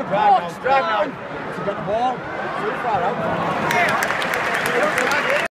Drive now. He's got the ball. Too far out.